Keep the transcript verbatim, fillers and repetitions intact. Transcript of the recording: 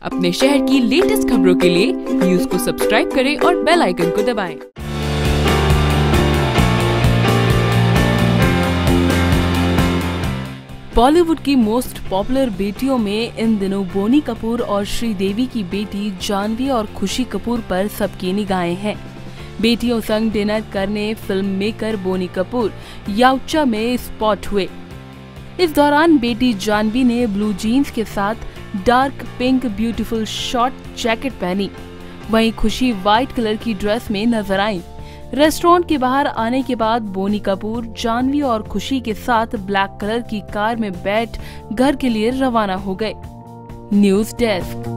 अपने शहर की लेटेस्ट खबरों के लिए न्यूज को सब्सक्राइब करें और बेल आइकन को दबाएं। बॉलीवुड की मोस्ट पॉपुलर बेटियों में इन दिनों बोनी कपूर और श्रीदेवी की बेटी जानवी और खुशी कपूर पर सबकी निगाहें हैं। बेटियों संग डिनर करने film maker Boney Kapoor Yauatcha में स्पॉट हुए। इस दौरान बेटी जानवी ने ब्लू जीन्स के साथ dark pink beautiful short jacket पहनी, वहीं खुशी व्हाइट कलर की ड्रेस में नजर आई। रेस्टोरेंट के बाहर आने के बाद बोनी कपूर जानवी और खुशी के साथ ब्लैक कलर की कार में बैठ घर के लिए रवाना हो गए। News desk.